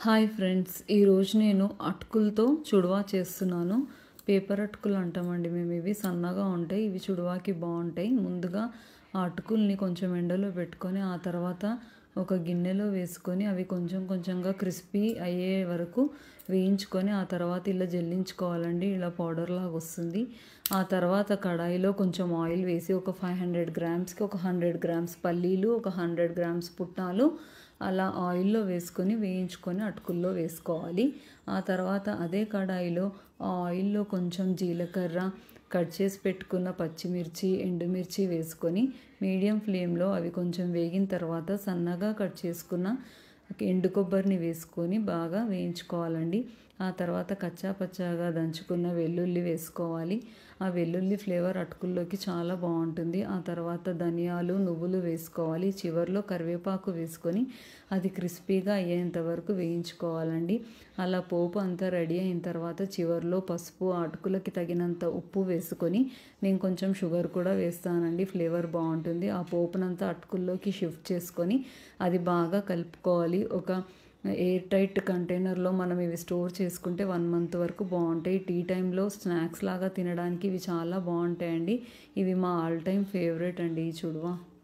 Hi friends, ఈరోజు నేను అటుకులతో చుడవా చేస్తున్నాను. పేపర్ అటుకులు అంటామండి మేము. ఇవి సన్నగా ఉంటాయి, ఇవి చుడవాకి బాగుంటాయి. ముందుగా ఆ అటుకుల్ని కొంచెం ఎండలో పెట్టుకొని ఆ తర్వాత ఒక గిన్నెలో వేసుకొని అవి కొంచెం కొంచెంగా క్రిస్పీ అయ్యే వరకు వేయించుకొని ఆ తర్వాత ఇలా జల్లించుకోవాలండి. ఇలా పౌడర్ లాగా వస్తుంది. ఆ తర్వాత కడాయిలో కొంచెం ఆయిల్ వేసి ఒక 500 గ్రామ్స్కి ఒక 100 గ్రామ్స్ పల్లీలు, ఒక 100 గ్రామ్స్ పుట్నాలు అలా ఆయిల్లో వేసుకొని వేయించుకొని అటుకుల్లో వేసుకోవాలి. ఆ తర్వాత అదే కడాయిలో ఆ ఆయిల్లో కొంచెం జీలకర్ర, కట్ చేసి పెట్టుకున్న పచ్చిమిర్చి, ఎండుమిర్చి వేసుకొని మీడియం ఫ్లేమ్లో అవి కొంచెం వేగిన తర్వాత సన్నగా కట్ చేసుకున్న ఎండు కొబ్బరిని వేసుకొని బాగా వేయించుకోవాలండి. ఆ తర్వాత కచ్చా పచ్చాగా దంచుకున్న వెల్లుల్లి వేసుకోవాలి. ఆ వెల్లుల్లి ఫ్లేవర్ అటుకుల్లోకి చాలా బాగుంటుంది. ఆ తర్వాత ధనియాలు, నువ్వులు వేసుకోవాలి. చివరిలో కరివేపాకు వేసుకొని అది క్రిస్పీగా అయ్యేంత వరకు వేయించుకోవాలండి. అలా పోపు అంతా రెడీ అయిన తర్వాత చివరిలో పసుపు, అటుకులకి తగినంత ఉప్పు వేసుకొని నేను కొంచెం షుగర్ కూడా వేస్తానండి, ఫ్లేవర్ బాగుంటుంది. ఆ పోపునంతా అటుకుల్లోకి షిఫ్ట్ చేసుకొని అది బాగా కలుపుకోవాలి. ఒక ఎయిర్ టైట్ కంటైనర్లో మనం ఇవి స్టోర్ చేసుకుంటే 1 మంత్ వరకు బాగుంటాయి. టీ టైంలో స్నాక్స్ లాగా తినడానికి ఇవి చాలా బాగుంటాయండి. ఇవి మా ఆల్ టైమ్ ఫేవరెట్ అండి ఈ చుడవా.